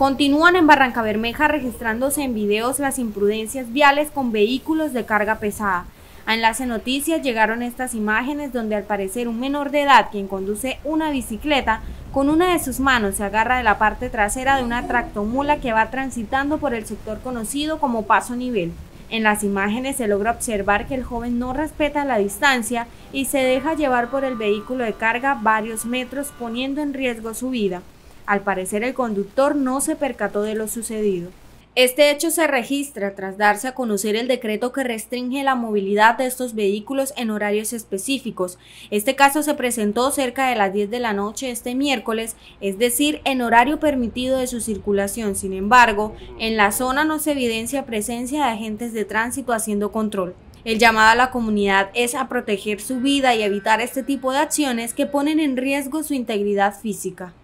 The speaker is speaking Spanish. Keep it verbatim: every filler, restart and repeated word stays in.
Continúan en Barrancabermeja registrándose en videos las imprudencias viales con vehículos de carga pesada. A Enlace Noticias llegaron estas imágenes donde al parecer un menor de edad quien conduce una bicicleta con una de sus manos se agarra de la parte trasera de una tractomula que va transitando por el sector conocido como Paso Nivel. En las imágenes se logra observar que el joven no respeta la distancia y se deja llevar por el vehículo de carga varios metros poniendo en riesgo su vida. Al parecer el conductor no se percató de lo sucedido. Este hecho se registra tras darse a conocer el decreto que restringe la movilidad de estos vehículos en horarios específicos. Este caso se presentó cerca de las diez de la noche este miércoles, es decir, en horario permitido de su circulación. Sin embargo, en la zona no se evidencia presencia de agentes de tránsito haciendo control. El llamado a la comunidad es a proteger su vida y evitar este tipo de acciones que ponen en riesgo su integridad física.